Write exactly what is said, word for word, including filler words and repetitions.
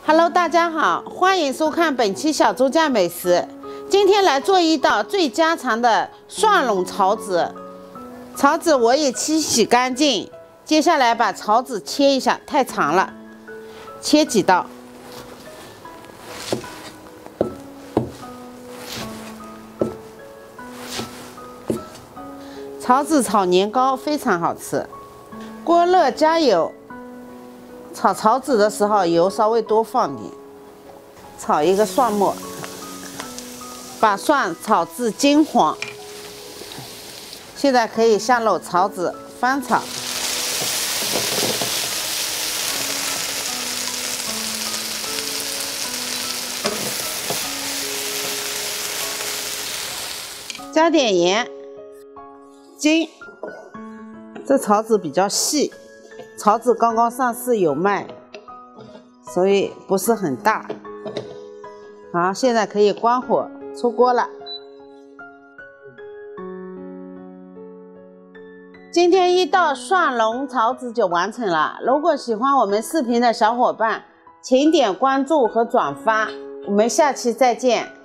Hello， 大家好，欢迎收看本期小周家美食。今天来做一道最家常的蒜蓉草籽。草籽我也清洗干净，接下来把草籽切一下，太长了，切几刀。草籽炒年糕非常好吃。锅热加油。 炒草籽的时候，油稍微多放点，炒一个蒜末，把蒜炒至金黄。现在可以下入草籽，翻炒。加点盐、筋。这草籽比较细。 草籽刚刚上市有卖，所以不是很大。好，现在可以关火出锅了。今天一道蒜蓉草籽就完成了。如果喜欢我们视频的小伙伴，请点关注和转发。我们下期再见。